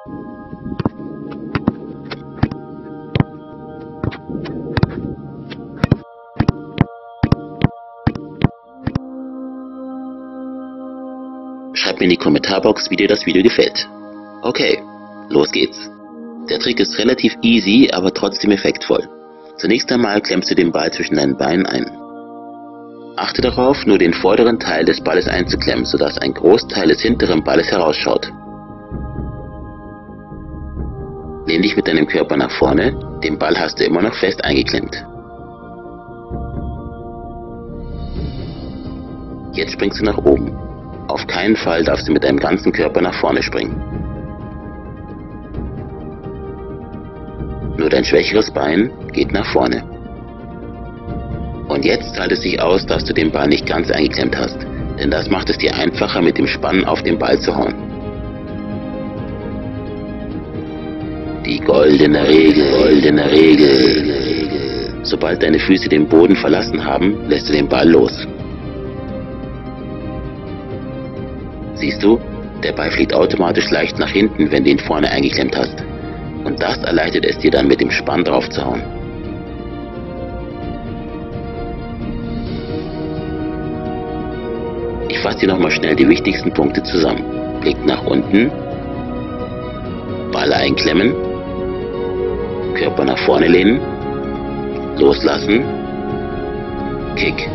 Schreib mir in die Kommentarbox, wie dir das Video gefällt. Okay, los geht's. Der Trick ist relativ easy, aber trotzdem effektvoll. Zunächst einmal klemmst du den Ball zwischen deinen Beinen ein. Achte darauf, nur den vorderen Teil des Balles einzuklemmen, sodass ein Großteil des hinteren Balles herausschaut. Lehn dich mit deinem Körper nach vorne, den Ball hast du immer noch fest eingeklemmt. Jetzt springst du nach oben. Auf keinen Fall darfst du mit deinem ganzen Körper nach vorne springen. Nur dein schwächeres Bein geht nach vorne. Und jetzt zahlt es sich aus, dass du den Ball nicht ganz eingeklemmt hast, denn das macht es dir einfacher, mit dem Spannen auf den Ball zu hauen. Die goldene Regel. Sobald deine Füße den Boden verlassen haben, lässt du den Ball los. Siehst du, der Ball fliegt automatisch leicht nach hinten, wenn du ihn vorne eingeklemmt hast. Und das erleichtert es dir dann, mit dem Spann drauf zu hauen. Ich fasse dir nochmal schnell die wichtigsten Punkte zusammen. Blick nach unten, Ball einklemmen, Körper nach vorne lehnen, loslassen, Kick.